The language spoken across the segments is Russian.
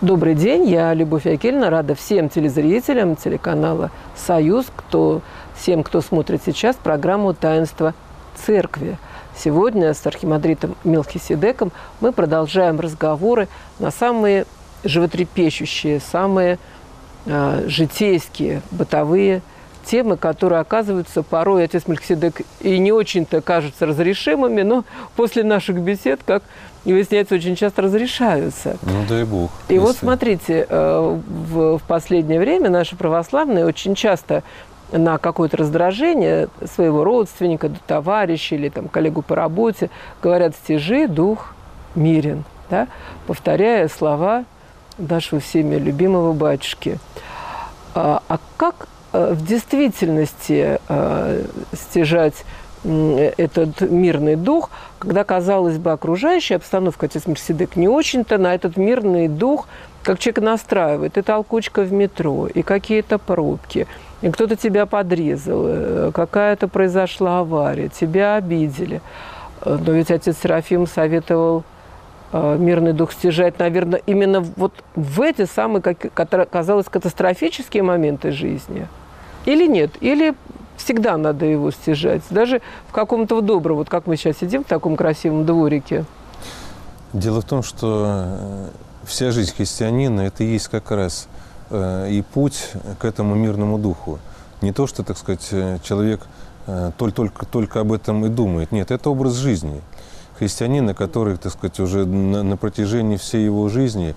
Добрый день, я Любовь Акельна, рада всем телезрителям телеканала «Союз», всем, кто смотрит сейчас программу «Таинство Церкви». Сегодня с архимандритом Мелхиседеком мы продолжаем разговоры на самые животрепещущие, самые житейские, бытовые темы, которые оказываются порой, отец Мелхиседек, и не очень-то кажутся разрешимыми, но после наших бесед, как выясняется, очень часто разрешаются. Ну, дай Бог. И вот смотрите, в последнее время наши православные очень часто на какое-то раздражение своего родственника, товарища или там, коллегу по работе говорят: «Стяжи, дух мирен», да? Повторяя слова нашего всеми любимого батюшки. А как в действительности стяжать этот мирный дух, когда, казалось бы, окружающая обстановка, отец Мелхиседек, не очень-то на этот мирный дух, как человек настраивает, и толкучка в метро, и какие-то пробки, и кто-то тебя подрезал, какая-то произошла авария, тебя обидели. Но ведь отец Серафим советовал мирный дух стяжать, наверное, именно вот в эти самые, казалось, катастрофические моменты жизни. Или нет? Или всегда надо его стяжать? Даже в каком-то добром, вот как мы сейчас сидим в таком красивом дворике. Дело в том, что вся жизнь христианина – это и есть как раз и путь к этому мирному духу. Не то, что, так сказать, человек только об этом и думает. Нет, это образ жизни христианина, который, так сказать, уже на протяжении всей его жизни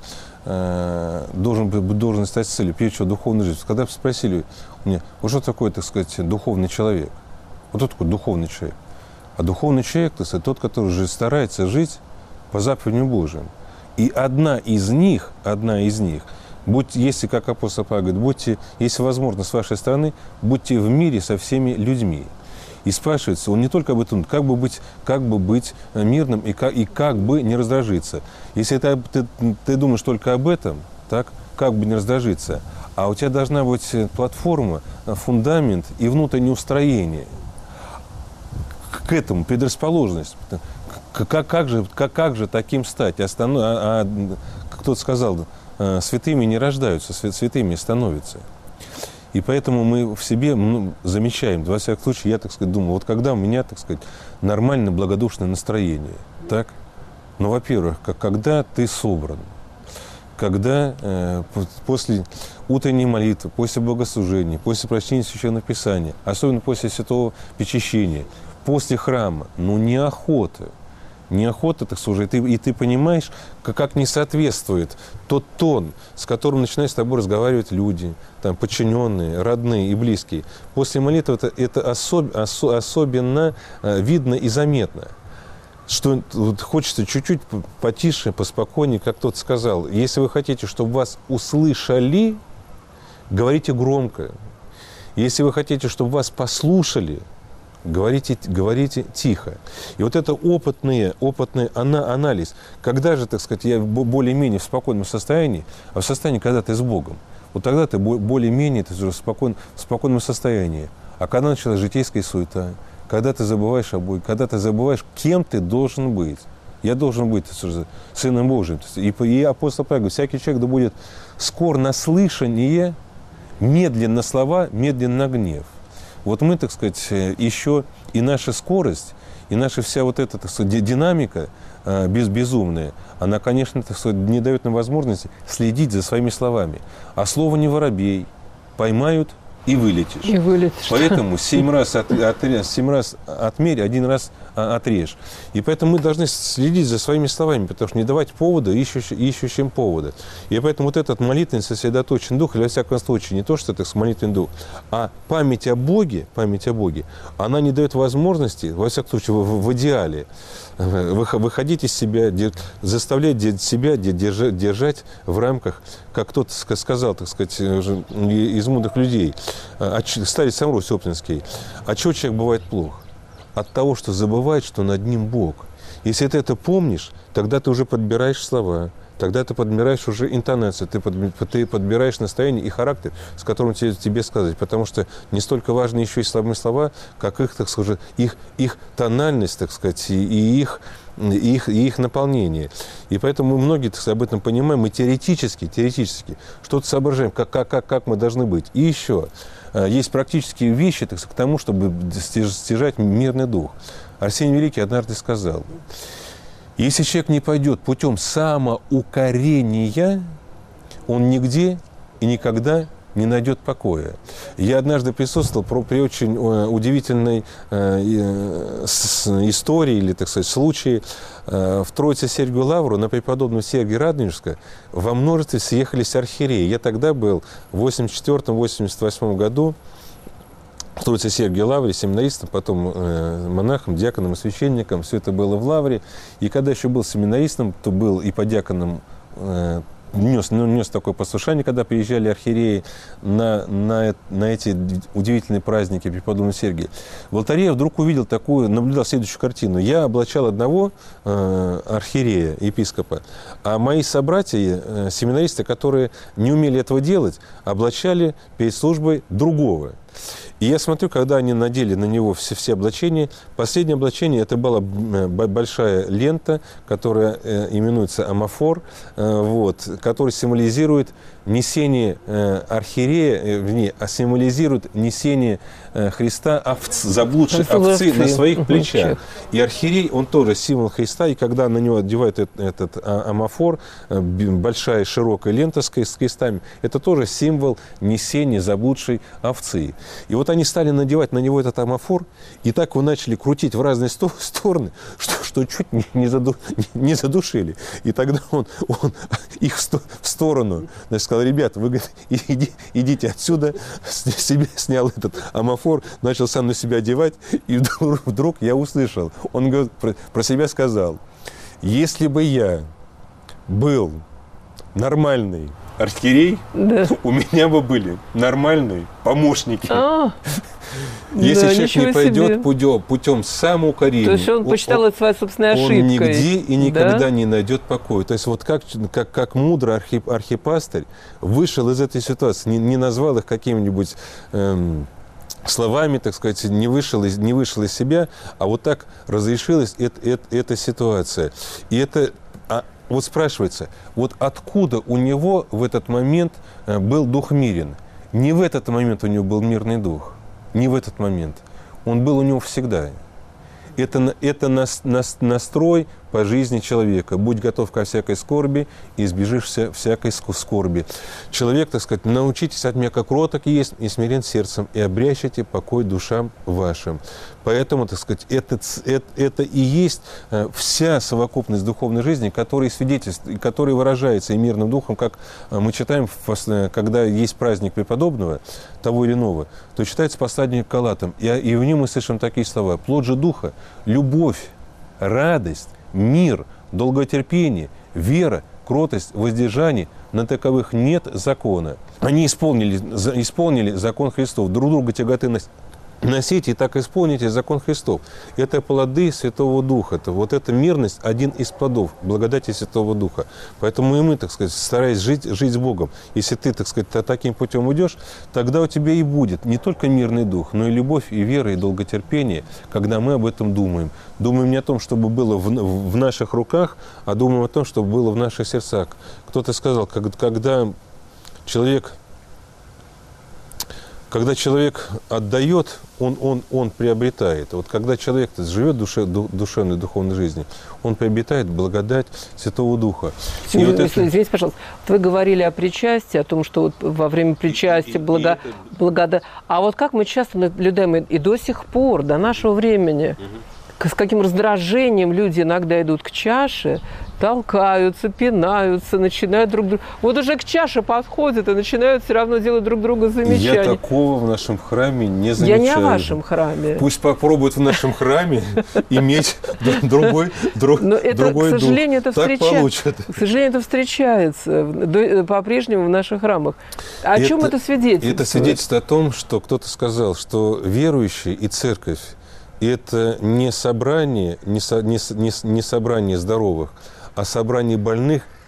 должен стать целью, прежде всего, духовной жизни. Когда спросили у меня, вот что такое, так сказать, духовный человек? Вот кто такой духовный человек? А духовный человек, так сказать, тот, который же старается жить по заповедям Божьим. И одна из них, если, как апостол Павел говорит, будьте, если возможно, с вашей стороны, будьте в мире со всеми людьми. И спрашивается, он не только об этом, как бы быть мирным и как бы не раздражиться. Если ты думаешь только об этом, так, как бы не раздражиться, а у тебя должна быть платформа, фундамент и внутреннее устроение к этому, предрасположенность. Как же таким стать? Кто-то сказал, святыми не рождаются, святыми становятся. И поэтому мы в себе замечаем, во всяком случае, я, так сказать, думаю, вот когда у меня, так сказать, нормальное, благодушное настроение, так? Ну, во-первых, когда ты собран, когда после утренней молитвы, после богослужения, после прочтения Священного Писания, особенно после святого причащения, после храма, неохота, так служить. И ты понимаешь, как не соответствует тот тон, с которым начинают с тобой разговаривать люди, там, подчиненные, родные и близкие. После молитвы это особенно видно и заметно. Что вот хочется чуть-чуть потише, поспокойнее, как кто-то сказал. Если вы хотите, чтобы вас услышали, говорите громко. Если вы хотите, чтобы вас послушали, говорите тихо. И вот это опытный анализ. Когда же, так сказать, я более-менее в спокойном состоянии, а в состоянии, когда ты с Богом, вот тогда ты более-менее ты уже в спокойном состоянии. А когда началась житейская суета, когда ты забываешь о Боге, когда ты забываешь, кем ты должен быть. Я должен быть Сыном Божьим. И апостол Павел говорит, всякий человек да будет скор на слышание, медлен на слова, медлен на гнев. Вот мы, так сказать, еще и наша скорость, и наша вся вот эта, так сказать, динамика безумная, она, конечно, так сказать, не дает нам возможности следить за своими словами. А слово не воробей. Поймают и вылетишь. И вылетишь. Поэтому 7 раз отмерь, 1 раз отрежь. И поэтому мы должны следить за своими словами, потому что не давать повода ищущим повода. И поэтому вот этот молитвенный сосредоточенный дух, или во всяком случае, не то, что это молитвенный дух, а память о Боге, она не дает возможности, во всяком случае, в идеале, выходить из себя, заставлять себя держать в рамках, как кто-то сказал, так сказать, из мудрых людей, старец Самрос Оптинский, от чего человек бывает плох? От того, что забывает, что над ним Бог. Если ты это помнишь, тогда ты уже подбираешь слова, тогда ты подбираешь уже интонацию, ты подбираешь настроение и характер, с которым тебе сказать. Потому что не столько важны еще и слова, как их, так сказать, их тональность, так сказать, и их наполнение. И поэтому мы многие, так сказать, об этом понимаем, мы теоретически что-то соображаем, как мы должны быть. И еще есть практические вещи, так сказать, к тому, чтобы стяжать мирный дух. Арсений Великий однажды сказал: если человек не пойдет путем самоукорения, он нигде и никогда не найдет покоя. Я однажды присутствовал при очень удивительной истории, или, так сказать, случае. В Троице-Сергию Лавру на преподобном Сергия Радонежска во множестве съехались архиереи. Я тогда был в 1984-1988 году в Троице-Сергию Лавре семинаристом, потом монахом, диаконом и священником. Все это было в Лавре. И когда еще был семинаристом, то был и по диаконам нес такое послушание, когда приезжали архиереи на эти удивительные праздники преподобного Сергия. В алтаре я вдруг увидел наблюдал следующую картину. Я облачал одного архиерея, епископа, а мои собратья, семинаристы, которые не умели этого делать, облачали перед службой другого. И я смотрю, когда они надели на него все облачения, последнее облачение – это была большая лента, которая именуется амафор, который символизирует несение архиерея, символизирует несение Христа, заблудшей овцы на своих плечах. И архиерей, он тоже символ Христа, и когда на него одевают этот амафор, большая широкая лента с крестами, это тоже символ несения заблудшей овцы. И вот они стали надевать на него этот амафор, и так его начали крутить в разные стороны, что чуть не задушили. И тогда он их в сторону, значит, сказал: ребята, вы, говорит, идите отсюда, снял этот амафор, начал сам на себя одевать, и вдруг я услышал, он говорит, про себя сказал: если бы я был нормальный архиерей, да, у меня бы были нормальные помощники. Если человек не пойдет путем самоукорения, то есть он посчитал это своей собственной ошибкой. Он нигде и никогда не найдет покоя. То есть вот как мудрый архипастырь вышел из этой ситуации, не назвал их какими-нибудь словами, так сказать, не вышел из себя, а вот так разрешилась эта ситуация. И это... Вот спрашивается, вот откуда у него в этот момент был дух мирен? Не в этот момент у него был мирный дух, не в этот момент. Он был у него всегда. Это настрой по жизни человека. Будь готов ко всякой скорби, и избежишь всякой скорби. Человек, так сказать, научитесь от меня, как кроток есть, и смирен сердцем, и обрящите покой душам вашим. Поэтому, так сказать, это и есть вся совокупность духовной жизни, которая свидетельствует, которая выражается и мирным духом, как мы читаем, когда есть праздник преподобного, того или иного, то читается послание к Галатам, и в нем мы слышим такие слова: плод же духа, любовь, радость, мир, долготерпение, вера, кротость, воздержание, на таковых нет закона. Они исполнили закон Христов, друг друга тяготы носите и так исполните закон Христов. Это плоды Святого Духа. Вот эта мирность – один из плодов благодати Святого Духа. Поэтому и мы, так сказать, стараясь жить с Богом, если ты, так сказать, таким путем идешь, тогда у тебя и будет не только мирный дух, но и любовь, и вера, и долготерпение, когда мы об этом думаем. Думаем не о том, чтобы было в наших руках, а думаем о том, чтобы было в наших сердцах. Кто-то сказал, когда человек отдает, он приобретает. Вот когда человек живет душевной, духовной жизнью, он приобретает благодать Святого Духа. Извините, пожалуйста, вы говорили о причастии, о том, что вот во время причастия благодать. А вот как мы часто наблюдаем и до сих пор, до нашего времени, с каким раздражением люди иногда идут к чаше, толкаются, пинаются, начинают друг друга... Вот уже к чаше подходят и начинают все равно делать друг другу замечания. Я такого в нашем храме не замечаю. Я не о вашем храме. Пусть попробуют в нашем храме иметь другой дух. Но это, к сожалению, это встречается. К сожалению, это встречается по-прежнему в наших храмах. О чем это свидетельствует? Это свидетельствует о том, что кто-то сказал, что верующие и церковь — это не собрание здоровых, а собрание больных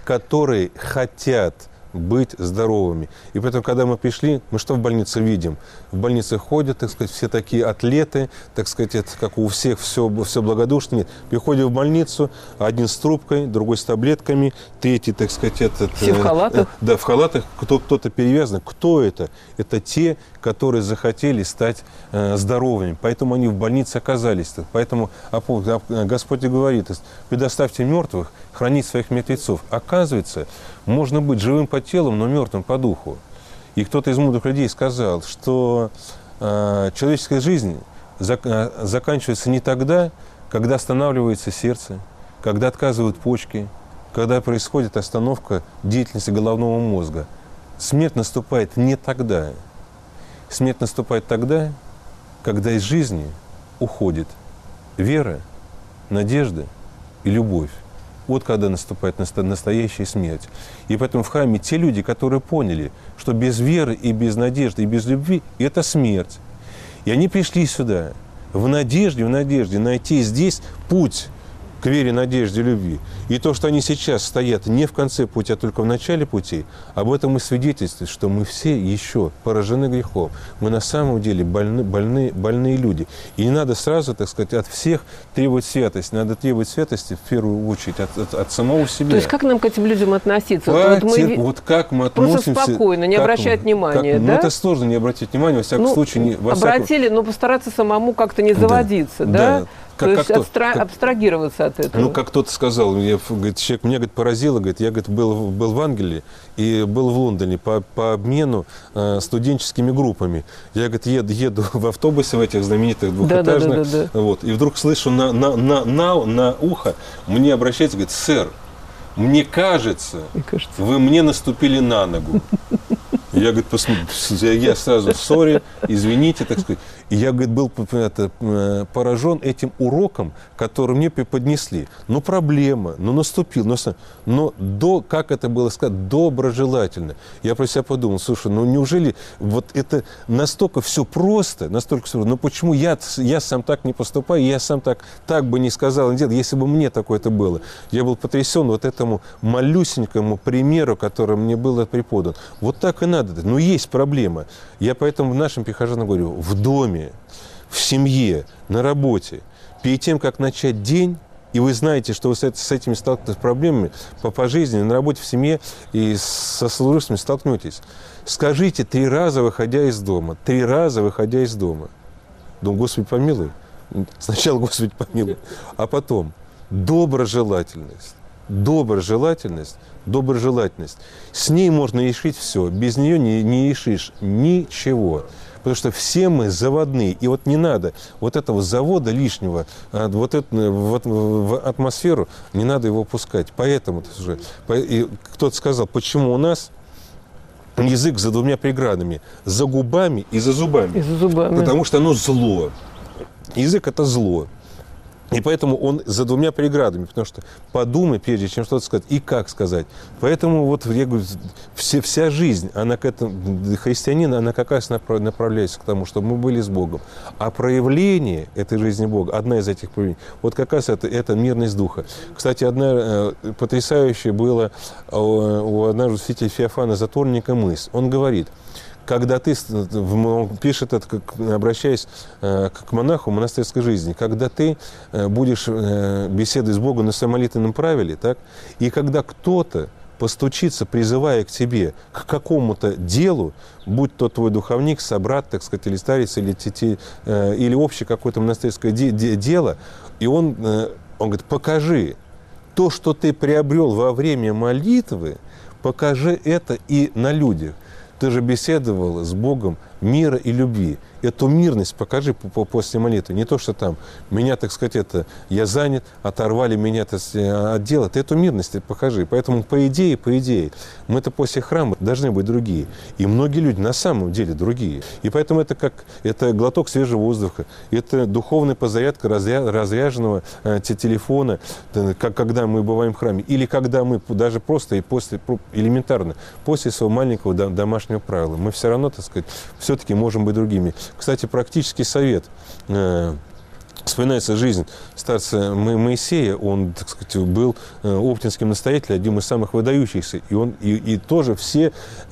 которые хотят быть здоровыми. И поэтому, когда мы пришли, мы что в больнице видим? В больнице ходят, так сказать, все такие атлеты, так сказать, это как у всех все благодушно. Нет. Приходим в больницу, один с трубкой, другой с таблетками, третий, так сказать, все в халатах. Да, в халатах, кто-то перевязан. Кто это? Это те, которые захотели стать здоровыми. Поэтому они в больнице оказались. Поэтому Господь и говорит: предоставьте мертвых хранить своих мертвецов. Оказывается, можно быть живым по телу, но мертвым по духу. И кто-то из мудрых людей сказал, что человеческая жизнь заканчивается не тогда, когда останавливается сердце, когда отказывают почки, когда происходит остановка деятельности головного мозга. Смерть наступает не тогда. Смерть наступает тогда, когда из жизни уходит вера, надежда и любовь. Вот когда наступает настоящая смерть. И поэтому в храме те люди, которые поняли, что без веры и без надежды и без любви – это смерть. И они пришли сюда в надежде найти здесь путь к вере, надежде, любви. И то, что они сейчас стоят не в конце пути, а только в начале пути, об этом и свидетельствует, что мы все еще поражены грехом. Мы на самом деле больные люди. И не надо сразу, так сказать, от всех требовать святости. Надо требовать святости в первую очередь от самого себя. То есть как нам к этим людям относиться? Вот как мы относимся. Просто спокойно, не обращать внимания, да? Ну, это сложно не обратить внимания, во всяком случае. Обратили, но постараться самому как-то не заводиться, да? То есть абстрагироваться от этого. Ну, как кто-то сказал, человек меня, говорит, поразило, говорит, я, говорит, был в Англии и был в Лондоне по обмену студенческими группами. Я, говорит, еду в автобусе в этих знаменитых двухэтажных, вот, и вдруг слышу на ухо, мне обращается, говорит: сэр, мне кажется, вы мне наступили на ногу. Я, говорит, я сразу, сори, извините, так сказать. И я, говорит, был поражен этим уроком, который мне преподнесли. Ну, проблема, ну, наступил, но как это было сказать, доброжелательно. Я про себя подумал: слушай, ну, неужели вот это настолько все просто, ну, почему я сам так не поступаю, я сам так бы не сказал, не делал, если бы мне такое-то было. Я был потрясен вот этому малюсенькому примеру, который мне было преподан. Вот так и надо. Но есть проблема. Я поэтому нашим прихожанам говорю: в доме, в семье, на работе, перед тем, как начать день, и вы знаете, что вы с этими столкнетесь проблемами по жизни, на работе, в семье и со служителями столкнетесь. Скажите 3 раза, выходя из дома. 3 раза, выходя из дома. Думаю: Господи, помилуй. Сначала Господи, помилуй. А потом доброжелательность. Доброжелательность. С ней можно решить все. Без нее не решишь ничего. Потому что все мы заводные. И вот не надо вот этого завода лишнего, в атмосферу, не надо его пускать. Поэтому кто-то сказал, почему у нас язык за 2 преградами: за губами и за зубами. Потому что оно зло. Язык – это зло. И поэтому он за 2 преградами, потому что подумай, прежде чем что-то сказать, и как сказать. Поэтому вот я говорю, вся жизнь, она к этому, христианина, она как раз направляется к тому, чтобы мы были с Богом. А проявление этой жизни Бога, одна из этих проявлений, вот как раз это мирность духа. Кстати, одна потрясающая была у одного святителя Феофана Затворника мысль. Он говорит: когда он пишет это, обращаясь к монаху в монастырской жизни, когда ты будешь беседовать с Богом на своем молитвенном правиле, так, и когда кто-то постучится, призывая к тебе к какому-то делу, будь то твой духовник, собрат, так сказать, или старец, или общее какое-то монастырское дело, и он говорит: покажи то, что ты приобрел во время молитвы, покажи это и на людях. Ты же беседовал с Богом мира и любви. Эту мирность покажи после молитвы. Не то, что там меня, так сказать, я занят, оторвали меня от дела. Ты эту мирность покажи. Поэтому, по идее, мы-то после храма должны быть другие. И многие люди на самом деле другие. И поэтому это глоток свежего воздуха, это духовная подзарядка разряженного телефона, когда мы бываем в храме. Или когда мы даже просто элементарно, после своего маленького домашнего правила, мы все равно, так сказать, все-таки можем быть другими. Кстати, практический совет. вспоминается жизнь старца Моисея. Он, так сказать, был оптинским настоятелем, одним из самых выдающихся. И он и тоже все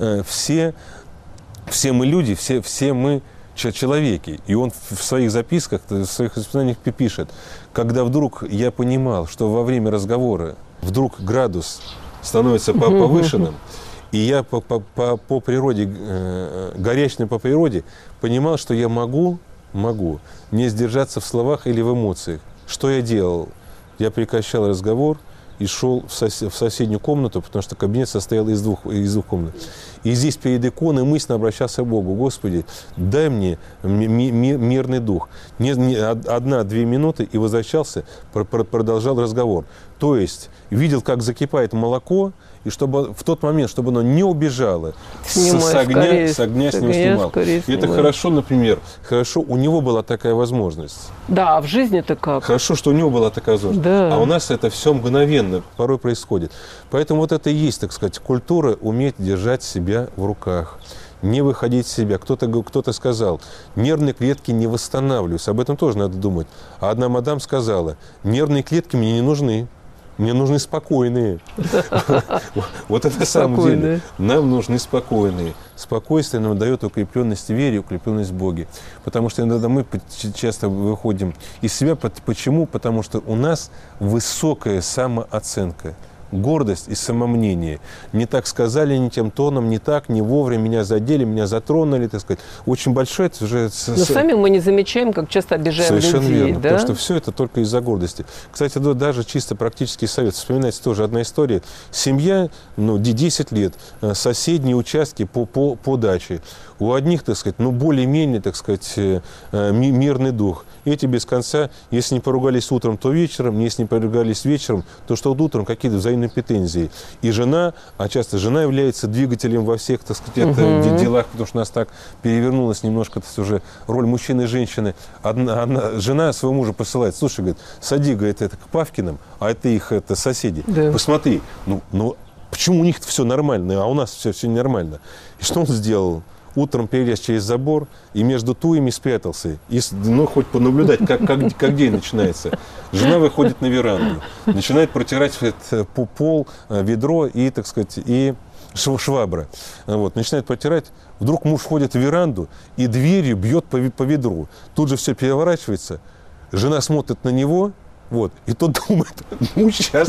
мы люди, все мы человеки. И он в своих записках, в своих воспоминаниях пишет: когда вдруг я понимал, что во время разговора вдруг градус становится повышенным, и я по природе, горячный по природе, понимал, что я могу не сдержаться в словах или в эмоциях. Что я делал? Я прекращал разговор и шел в соседнюю комнату, потому что кабинет состоял из двух комнат. И здесь перед иконой мысленно обращался к Богу: Господи, дай мне мирный дух. Одна-две минуты, и возвращался, продолжал разговор. То есть видел, как закипает молоко, и чтобы в тот момент, чтобы оно не убежало, с огня с него снимал. И это хорошо, например, у него была такая возможность. Да, а в жизни-то как? Хорошо, что у него была такая возможность. Да. А у нас это все мгновенно порой происходит. Поэтому вот это и есть, так сказать, культура уметь держать себя в руках, не выходить из себя. Кто-то сказал: нервные клетки не восстанавливаются. Об этом тоже надо думать. А одна мадам сказала: нервные клетки мне не нужны. Мне нужны спокойные. Вот это на самом деле. Нам нужны спокойные. Спокойствие нам дает укрепленность в вере, укрепленность в Боге. Потому что иногда мы часто выходим из себя. Почему? Потому что у нас высокая самооценка. Гордость и самомнение. Не так сказали, не тем тоном, не так, не вовремя, меня задели, меня затронули, так сказать. Очень большое это уже... Но сами мы не замечаем, как часто обижаем людей. Совершенно верно, да? потому что все это только из-за гордости. Кстати, даже чисто практический совет. Вспоминается тоже одна история. Семья, 10 лет, соседние участки по даче. У одних, так сказать, более-менее, так сказать, мирный дух. Эти без конца, если не поругались утром, то вечером, если не поругались вечером, то что утром какие-то взаимные претензии. И жена, а часто жена является двигателем во всех, так сказать, делах, потому что у нас так перевернулась немножко уже роль мужчины и женщины. Жена своего мужа посылает: слушай, говорит, сади, говорит, это к Павкиным, а это их соседи. Да. Посмотри, почему у них все нормально, а у нас все ненормально. И что он сделал? Утром перелез через забор и между туями спрятался. И, хоть понаблюдать, как день начинается. Жена выходит на веранду, начинает протирать пол, ведро и, так сказать, и швабра. Начинает протирать. Вдруг муж входит в веранду и дверью бьет по ведру. Тут же все переворачивается. Жена смотрит на него. И тот думает: сейчас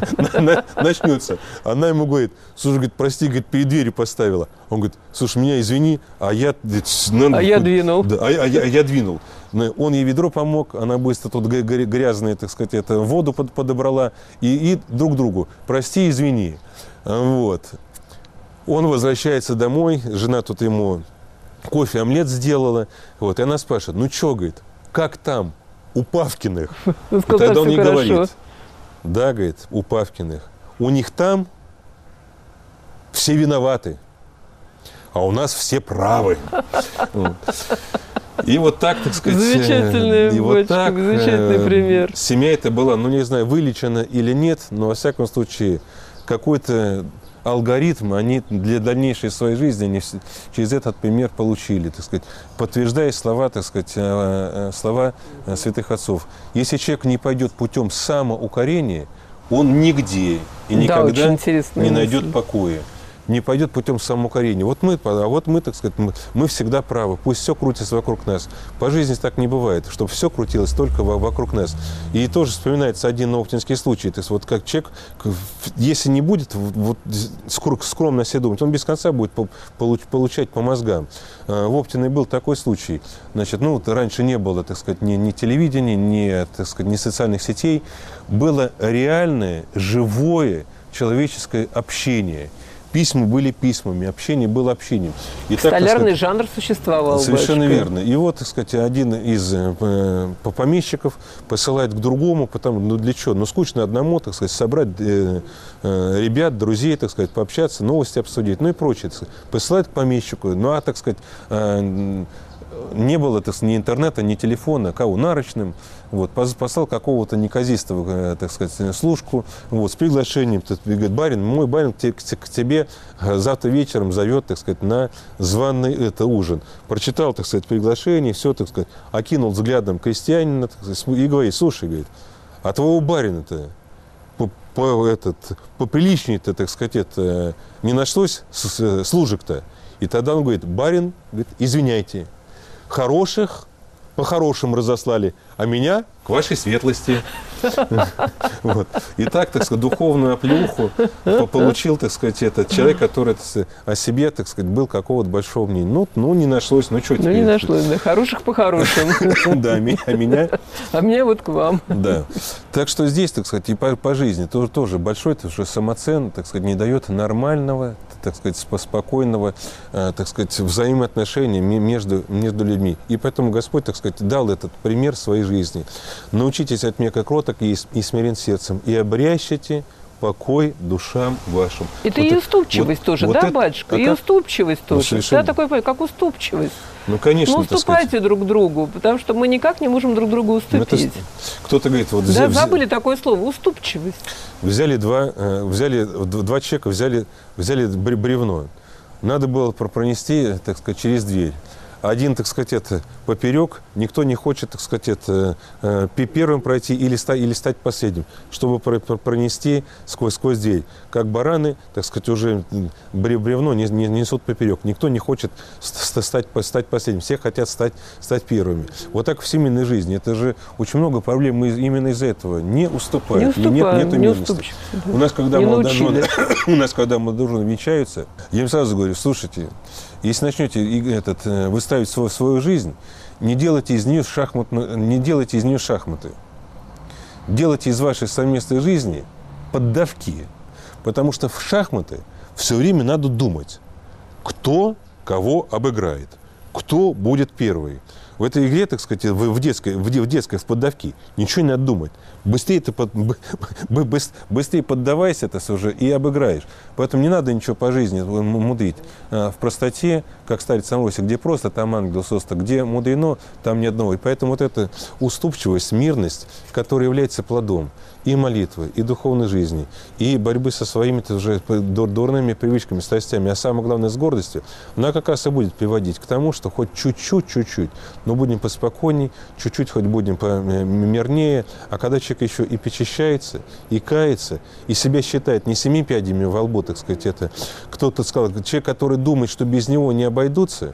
начнется. Она ему говорит: слушай, говорит, прости, говорит, перед дверью поставила. Он говорит: слушай, меня извини, а я двинул. Да, я двинул. Он ей ведро помог, она быстро тут грязную, так сказать, воду подобрала и друг другу: прости, извини. Он возвращается домой, жена тут ему кофе, омлет сделала. И она спрашивает: что, говорит, как там? У Павкиных. И тогда он ей говорит: да, говорит, у Павкиных. У них там все виноваты, а у нас все правы. И вот так, так сказать... Замечательный пример. Семья эта была, не знаю, вылечена или нет, но, во всяком случае, какой-то алгоритм они для дальнейшей своей жизни они через этот пример получили, так сказать, подтверждая слова, так сказать, слова святых отцов. Если человек не пойдет путем самоукорения, он нигде и никогда не найдет покоя. Не пойдет путем самоукорения. Мы, так сказать, мы всегда правы. Пусть все крутится вокруг нас. По жизни так не бывает, чтобы все крутилось только вокруг нас. И тоже вспоминается один оптинский случай. То есть как человек, если не будет скромно себе думать, он без конца будет получать по мозгам. В Оптиной был такой случай. Значит, раньше не было, так сказать, ни телевидения, ни социальных сетей. Было реальное, живое человеческое общение. Письма были письмами, общение было общением. И столярный жанр существовал. Совершенно верно. И так сказать, один из помещиков посылает к другому, для чего? Скучно одному, так сказать, собрать ребят, друзей, так сказать, пообщаться, новости обсудить, и прочее. Посылает к помещику, так сказать, не было, так сказать, ни интернета, ни телефона, кого нарочным, вот, послал какого-то неказистого, так сказать, служку, вот, с приглашением, говорит, барин, мой барин к тебе завтра вечером зовет, так сказать, на званый ужин. Прочитал, так сказать, приглашение, все, так сказать, окинул взглядом крестьянина, так сказать, и говорит, слушай, говорит, а твоего барина-то поприличнее-то, так сказать, это, не нашлось служек-то. И тогда он говорит, барин, говорит, извиняйте, хороших по-хорошему разослали, а меня к вашей светлости. И так, так сказать, духовную оплеуху получил, так сказать, этот человек, который о себе, так сказать, был какого-то большого мнения. Ну, не нашлось, ну, что теперь? Ну, не нашлось, да, хороших по-хорошему. Да, а меня? А меня вот к вам. Да. Так что здесь, так сказать, и по жизни тоже большой самоцен, так сказать, не дает нормального, так сказать, спокойного, так сказать, взаимоотношения между людьми. И поэтому Господь, так сказать, дал этот пример своей жизни. Научитесь от меня, как кроток и смирен сердцем, и обрящите покой душам вашим. Это вот и уступчивость тоже, да, батюшка? И уступчивость тоже. Совершенно. Да, такой, как уступчивость. Ну, конечно. Ну, уступайте друг другу, потому что мы никак не можем друг другу уступить. Кто-то говорит, вот... Да, забыли такое слово, уступчивость. Взяли два человека, взяли бревно. Надо было пронести, так сказать, через дверь. Один, так сказать, это поперек, никто не хочет, так сказать, это первым пройти или стать последним, чтобы пронести сквозь дверь. Как бараны, так сказать, уже бревно несут поперек. Никто не хочет стать последним, все хотят стать первыми. Вот так в семейной жизни. Это же очень много проблем именно из-за этого. Не уступают. Не уступчивости. У нас, когда молодожены венчаются, я им сразу говорю, слушайте, если начнете выстраивать свою жизнь, не делайте из нее шахматы. Делайте из вашей совместной жизни поддавки. Потому что в шахматы все время надо думать, кто кого обыграет, кто будет первый. В этой игре, так сказать, в детской поддавки ничего не надо думать. Быстрее поддавайся это уже и обыграешь. Поэтому не надо ничего по жизни мудрить. В простоте, как старец Амвросий, где просто, там ангел состав, где мудрено, там ни одного. И поэтому вот эта уступчивость, мирность, которая является плодом и молитвы, и духовной жизни, и борьбы со своими уже дурными привычками, страстями, а самое главное, с гордостью, она как раз и будет приводить к тому, что хоть чуть-чуть, но будем поспокойней, чуть-чуть хоть будем помирнее, а когда человек еще и причащается, и кается, и себя считает не 7 пядями во лбу, так сказать, это кто-то сказал, человек, который думает, что без него не обойдутся,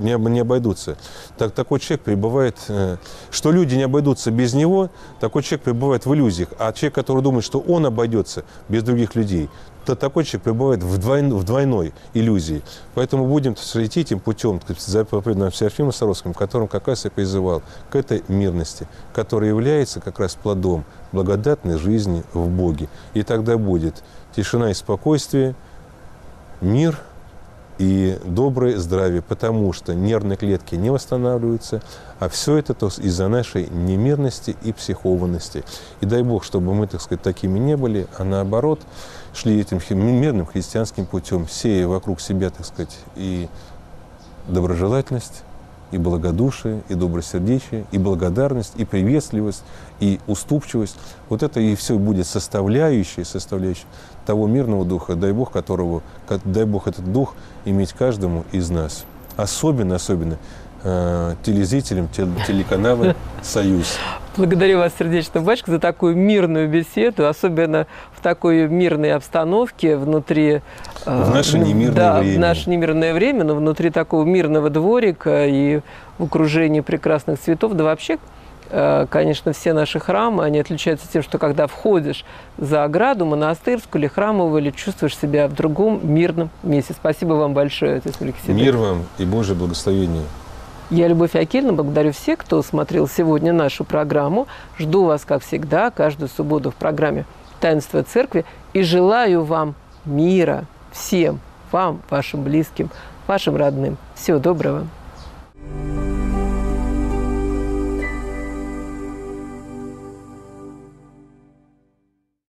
такой человек пребывает, что люди не обойдутся без него, такой человек пребывает в иллюзиях. А человек, который думает, что он обойдется без других людей, то такой человек пребывает в двойной иллюзии. Поэтому будем идти этим путем, заповедным Серафимом Саровским, которым как раз и призывал к этой мирности, которая является как раз плодом благодатной жизни в Боге. И тогда будет тишина и спокойствие, мир и доброе здравие, потому что нервные клетки не восстанавливаются, а все это из-за нашей немирности и психованности. И дай Бог, чтобы мы, так сказать, такими не были, а наоборот, шли этим мирным христианским путем, сея вокруг себя, так сказать, и доброжелательность, и благодушие, и добросердечие, и благодарность, и приветливость, и уступчивость. Вот это и все будет составляющей того мирного духа, дай Бог этот дух иметь каждому из нас. Особенно телезрителям телеканала «Союз». Благодарю вас сердечно, батюшка, за такую мирную беседу, особенно в такой мирной обстановке внутри... В наше немирное время. В наше немирное время, но внутри такого мирного дворика и в окружении прекрасных цветов. Да вообще, конечно, все наши храмы, они отличаются тем, что когда входишь за ограду монастырскую или храмовую, или чувствуешь себя в другом мирном месте. Спасибо вам большое, отец Мелхиседек. Мир вам и Божие благословение. Я, Любовь Акельевна, благодарю всех, кто смотрел сегодня нашу программу. Жду вас, как всегда, каждую субботу в программе «Таинство Церкви». И желаю вам мира всем, вам, вашим близким, вашим родным. Всего доброго.